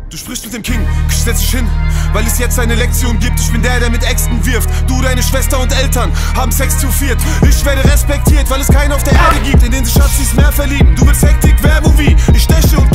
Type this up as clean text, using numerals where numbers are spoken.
Du sprichst mit dem King, setz dich hin, weil es jetzt eine Lektion gibt. Ich bin der mit Äxten wirft. Du, deine Schwester und Eltern haben Sex zu viert. Ich werde respektiert, weil es keinen auf der Erde gibt, in den sich Schatzis mehr verlieben. Du willst Hektik, wer, wo, wie? Ich steche und